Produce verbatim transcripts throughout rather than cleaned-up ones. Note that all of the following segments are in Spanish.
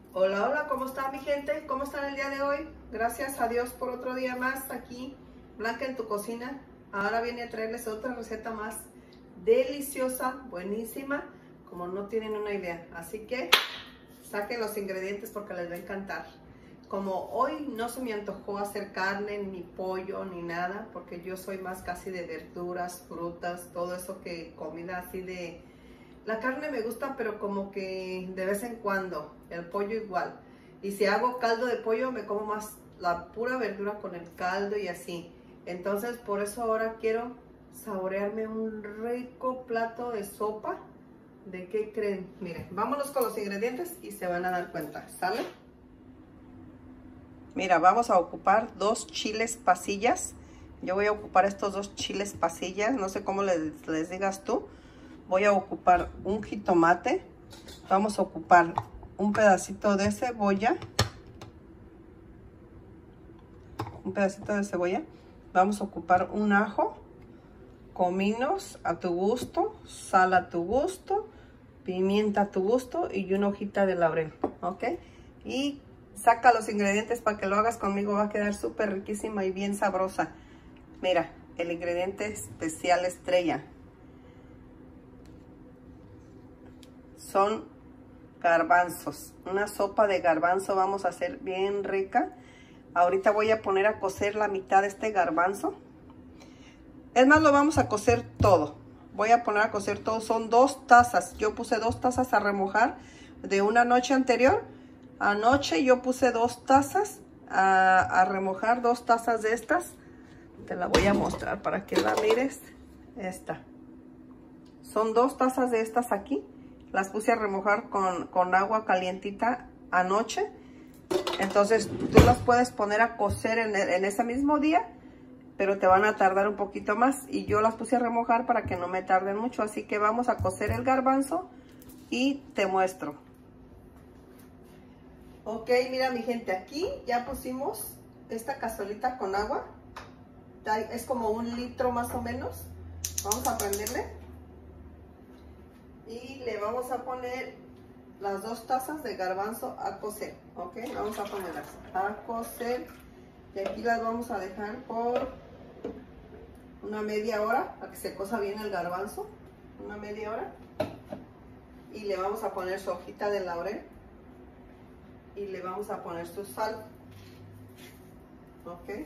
Hola, hola, ¿cómo está mi gente? ¿Cómo están el día de hoy? Gracias a Dios por otro día más aquí, Blanca en tu cocina. Ahora viene a traerles otra receta más deliciosa, buenísima, como no tienen una idea. Así que saquen los ingredientes porque les va a encantar. Como hoy no se me antojó hacer carne, ni pollo, ni nada, porque yo soy más casi de verduras, frutas, todo eso que comida así de... La carne me gusta, pero como que de vez en cuando, el pollo igual. Y si hago caldo de pollo, me como más la pura verdura con el caldo y así. Entonces, por eso ahora quiero saborearme un rico plato de sopa. ¿De qué creen? Miren, vámonos con los ingredientes y se van a dar cuenta, ¿sale? Mira, vamos a ocupar dos chiles pasillas. Yo voy a ocupar estos dos chiles pasillas, no sé cómo les, les digas tú. Voy a ocupar un jitomate, vamos a ocupar un pedacito de cebolla, un pedacito de cebolla, vamos a ocupar un ajo, cominos a tu gusto, sal a tu gusto, pimienta a tu gusto y una hojita de laurel, ¿ok? Y saca los ingredientes para que lo hagas conmigo, va a quedar súper riquísima y bien sabrosa. Mira, el ingrediente especial estrella. Son garbanzos, una sopa de garbanzo vamos a hacer bien rica. Ahorita voy a poner a cocer la mitad de este garbanzo. Es más, lo vamos a cocer todo. Voy a poner a cocer todo, son dos tazas. Yo puse dos tazas a remojar de una noche anterior. Anoche yo puse dos tazas a, a remojar, dos tazas de estas. Te la voy a mostrar para que la mires. Esta. Son dos tazas de estas aquí. Las puse a remojar con, con agua calientita anoche. Entonces tú las puedes poner a cocer en, en ese mismo día, pero te van a tardar un poquito más. Y yo las puse a remojar para que no me tarden mucho. Así que vamos a cocer el garbanzo y te muestro. Ok, mira mi gente, aquí ya pusimos esta cazuelita con agua. Es como un litro más o menos. Vamos a prenderle. Y le vamos a poner las dos tazas de garbanzo a cocer, ¿ok? Vamos a ponerlas a cocer. Y aquí las vamos a dejar por una media hora, para que se cosa bien el garbanzo. Una media hora. Y le vamos a poner su hojita de laurel. Y le vamos a poner su sal. ¿Ok?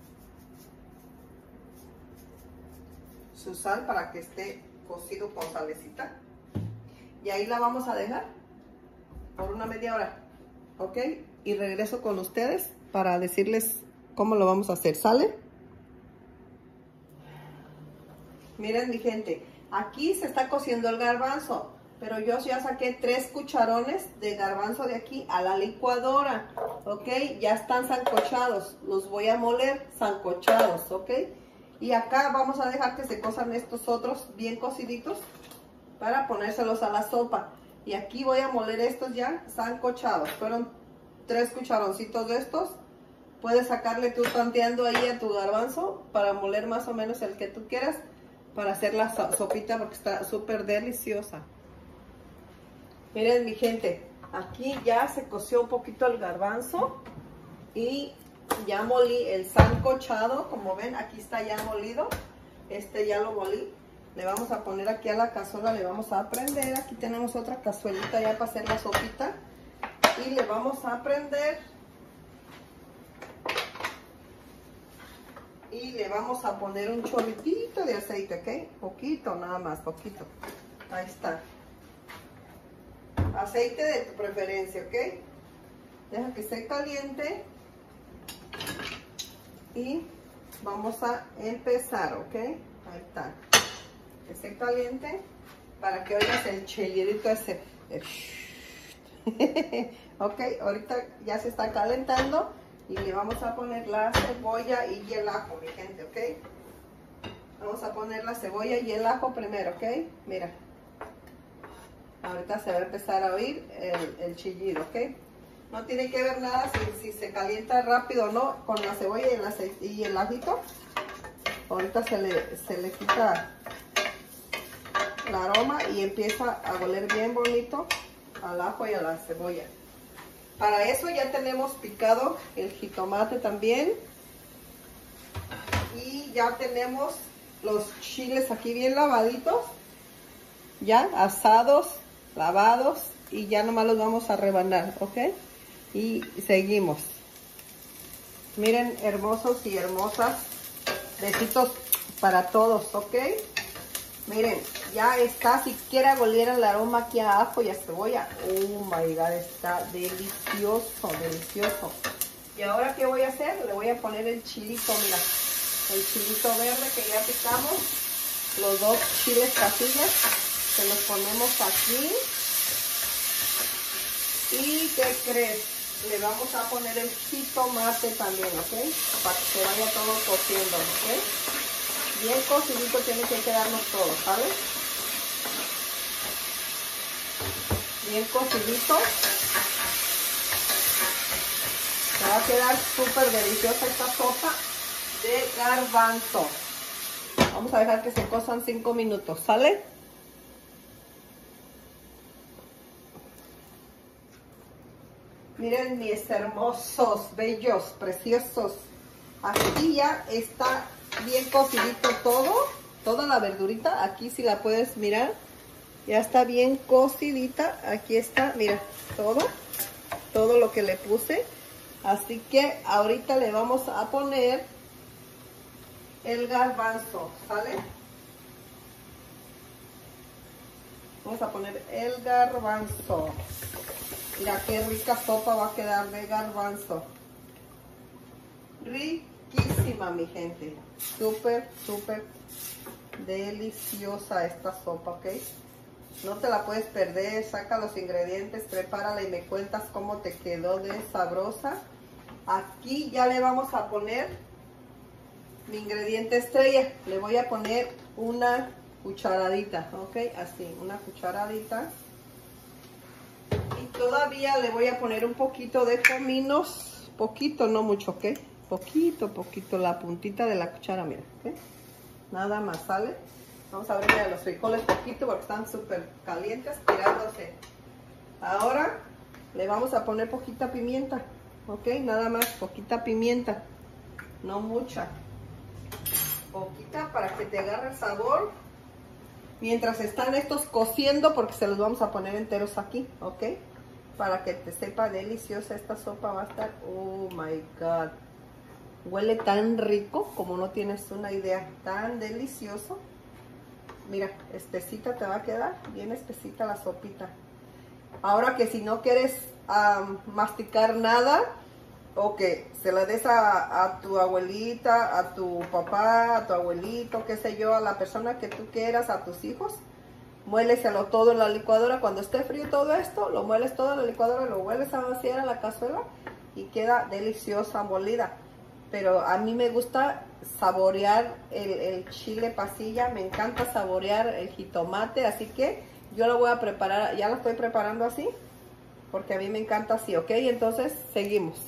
Su sal para que esté cocido con salecita. Y ahí la vamos a dejar por una media hora, ¿ok? Y regreso con ustedes para decirles cómo lo vamos a hacer, ¿sale? Miren mi gente, aquí se está cociendo el garbanzo, pero yo ya saqué tres cucharones de garbanzo de aquí a la licuadora, ¿ok? Ya están sancochados, los voy a moler sancochados, ¿ok? Y acá vamos a dejar que se cosan estos otros bien cociditos, para ponérselos a la sopa. Y aquí voy a moler estos ya sancochados. Fueron tres cucharoncitos de estos. Puedes sacarle tú tanteando ahí a tu garbanzo para moler más o menos el que tú quieras, para hacer la sopita, porque está súper deliciosa. Miren mi gente, aquí ya se coció un poquito el garbanzo y ya molí el sancochado. Como ven, aquí está ya molido. Este ya lo molí. Le vamos a poner aquí a la cazuela, le vamos a prender. Aquí tenemos otra cazuelita ya para hacer la sopita. Y le vamos a prender. Y le vamos a poner un chorritito de aceite, ¿ok? Poquito, nada más, poquito. Ahí está. Aceite de tu preferencia, ¿ok? Deja que esté caliente. Y vamos a empezar, ¿ok? Ahí está. Que esté caliente para que oigas el chillidito ese. Ok, ahorita ya se está calentando y le vamos a poner la cebolla y el ajo, mi gente, ok. Vamos a poner la cebolla y el ajo primero, ok. Mira, ahorita se va a empezar a oír el, el chillido, ok. No tiene que ver nada si, si se calienta rápido o no con la cebolla y el, aceite, y el ajito. Ahorita se le, se le quita el aroma y empieza a oler bien bonito al ajo y a la cebolla. Para eso ya tenemos picado el jitomate también. Y ya tenemos los chiles aquí bien lavaditos. Ya asados, lavados. Y ya nomás los vamos a rebanar, ¿ok? Y seguimos. Miren, hermosos y hermosas. Besitos para todos, ¿ok? Miren, ya está, siquiera oliera el aroma aquí a ajo y a cebolla. Oh my God, está delicioso, delicioso. Y ahora, ¿qué voy a hacer? Le voy a poner el chilito, mira. El chilito verde que ya picamos. Los dos chiles pasillas. Se los ponemos aquí. ¿Y qué crees? Le vamos a poner el jitomate también, ¿ok? Para que se vaya todo cociendo, ¿ok? Bien cocidito tiene que quedarnos todo, ¿sabes? Bien cocidito. Me va a quedar súper deliciosa esta sopa de garbanzo. Vamos a dejar que se cosan cinco minutos, ¿sale? Miren mis hermosos, bellos, preciosos. Aquí ya está bien cocidito todo, toda la verdurita. Aquí si la puedes mirar, ya está bien cocidita. Aquí está, mira, todo, todo lo que le puse. Así que ahorita le vamos a poner el garbanzo, ¿sale? Vamos a poner el garbanzo. Mira qué rica sopa va a quedar de garbanzo. Riquísima, mi gente. Súper, súper deliciosa esta sopa, ¿ok? No te la puedes perder. Saca los ingredientes, prepárala y me cuentas cómo te quedó de sabrosa. Aquí ya le vamos a poner mi ingrediente estrella. Le voy a poner una cucharadita, ¿ok? Así, una cucharadita. Y todavía le voy a poner un poquito de cominos. Poquito, no mucho, ¿ok? Poquito, poquito, la puntita de la cuchara, mira, ¿ok? Nada más, ¿sale? Vamos a abrir los frijoles poquito porque están súper calientes, tirándose. Ahora le vamos a poner poquita pimienta, ¿ok? Nada más, poquita pimienta, no mucha. Poquita para que te agarre el sabor. Mientras están estos cociendo, porque se los vamos a poner enteros aquí, ¿ok? Para que te sepa deliciosa esta sopa va a estar, oh my God. Huele tan rico como no tienes una idea, tan delicioso. Mira, espesita te va a quedar, bien espesita la sopita. Ahora que si no quieres um, masticar nada, o que se la des a, a tu abuelita, a tu papá, a tu abuelito, qué sé yo, a la persona que tú quieras, a tus hijos, muéleselo todo en la licuadora. Cuando esté frío todo esto, lo mueles todo en la licuadora, lo vuelves a vaciar a la cazuela y queda deliciosa molida. Pero a mí me gusta saborear el, el chile pasilla, me encanta saborear el jitomate, así que yo lo voy a preparar, ya lo estoy preparando así, porque a mí me encanta así, ¿ok? Entonces, seguimos.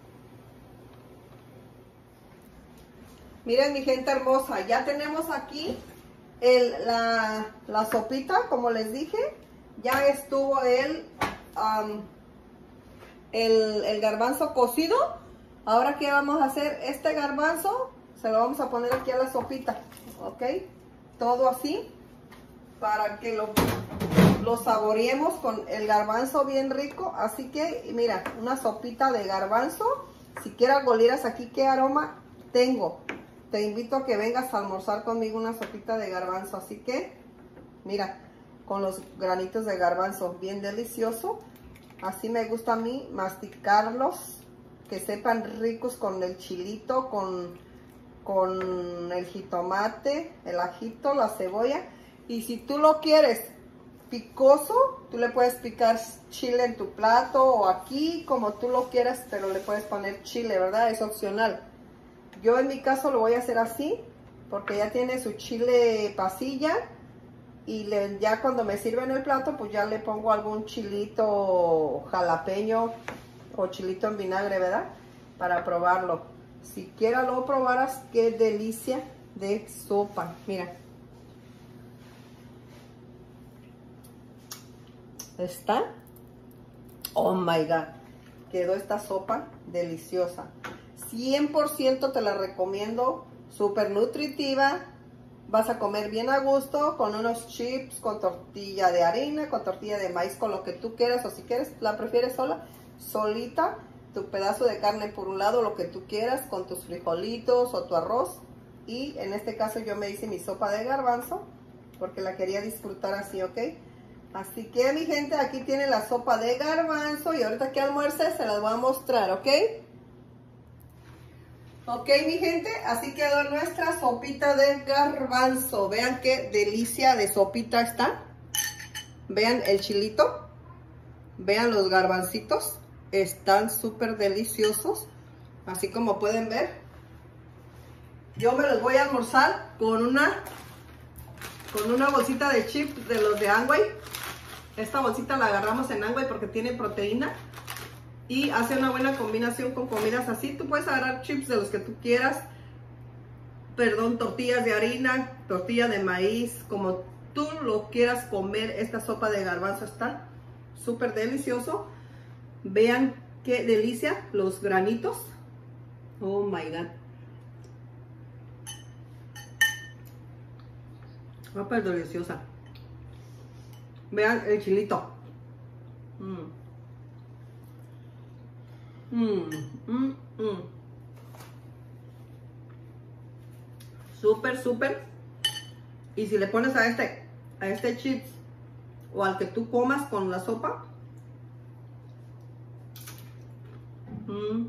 Miren mi gente hermosa, ya tenemos aquí el, la, la sopita, como les dije. Ya estuvo el, um, el, el garbanzo cocido. Ahora, ¿qué vamos a hacer? Este garbanzo se lo vamos a poner aquí a la sopita, ¿ok? Todo así, para que lo, lo saboreemos con el garbanzo bien rico. Así que, mira, una sopita de garbanzo. Si quieres golieras aquí, ¿qué aroma tengo? Te invito a que vengas a almorzar conmigo una sopita de garbanzo. Así que, mira, con los granitos de garbanzo, bien delicioso. Así me gusta a mí masticarlos, que sepan ricos con el chilito, con, con el jitomate, el ajito, la cebolla. Y si tú lo quieres picoso, tú le puedes picar chile en tu plato o aquí, como tú lo quieras, pero le puedes poner chile, ¿verdad? Es opcional. Yo en mi caso lo voy a hacer así, porque ya tiene su chile pasilla. Y le, ya cuando me sirven el plato, pues ya le pongo algún chilito jalapeño o chilito en vinagre, ¿verdad? Para probarlo. Siquiera lo probaras, qué delicia de sopa. Mira. ¿Está? Oh my God. quedó esta sopa deliciosa. cien por ciento te la recomiendo, súper nutritiva. Vas a comer bien a gusto con unos chips, con tortilla de harina, con tortilla de maíz, con lo que tú quieras. O si quieres, la prefieres sola, solita, tu pedazo de carne por un lado, lo que tú quieras, con tus frijolitos o tu arroz. Y en este caso yo me hice mi sopa de garbanzo, porque la quería disfrutar así, ¿ok? Así que mi gente, aquí tiene la sopa de garbanzo y ahorita que almuerce se las voy a mostrar, ¿ok? Ok, mi gente, así quedó nuestra sopita de garbanzo. Vean qué delicia de sopita está. Vean el chilito. Vean los garbancitos. Están súper deliciosos. Así como pueden ver. Yo me los voy a almorzar con una, con una bolsita de chips de los de Amway. Esta bolsita la agarramos en Amway porque tiene proteína. Y hace una buena combinación con comidas así. Tú puedes agarrar chips de los que tú quieras. Perdón, tortillas de harina, tortilla de maíz. Como tú lo quieras comer, esta sopa de garbanzo está súper delicioso. Vean qué delicia los granitos. Oh my God. Súper deliciosa. Vean el chilito. Mm. Mm, mm, mm. Súper, súper. Y si le pones a este, a este chips o al que tú comas con la sopa, mm.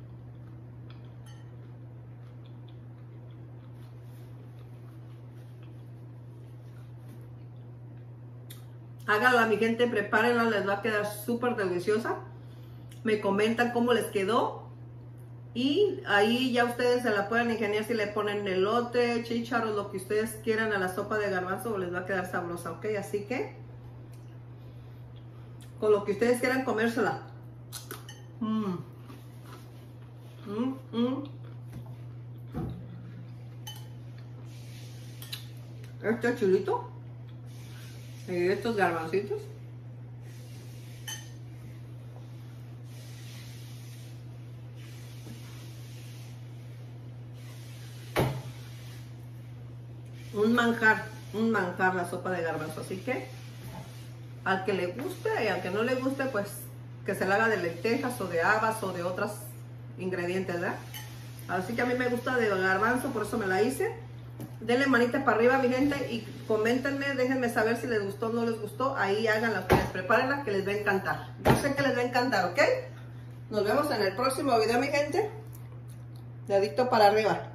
Háganla, mi gente, prepárenla, les va a quedar súper deliciosa. Me comentan cómo les quedó y ahí ya ustedes se la pueden ingeniar si le ponen elote, chícharos, lo que ustedes quieran a la sopa de garbanzo, les va a quedar sabrosa, ¿ok? Así que con lo que ustedes quieran comérsela. Mm. Mm, mm. Este chulito y estos garbancitos. Un manjar, un manjar la sopa de garbanzo. Así que al que le guste y al que no le guste, pues que se la haga de lentejas o de habas o de otros ingredientes, ¿verdad? Así que a mí me gusta de garbanzo, por eso me la hice. Denle manita para arriba, mi gente, y coméntenme, déjenme saber si les gustó o no les gustó. Ahí háganla ustedes, prepárenla, que les va a encantar. Yo sé que les va a encantar, ¿ok? Nos vemos en el próximo video, mi gente. Dedito para arriba.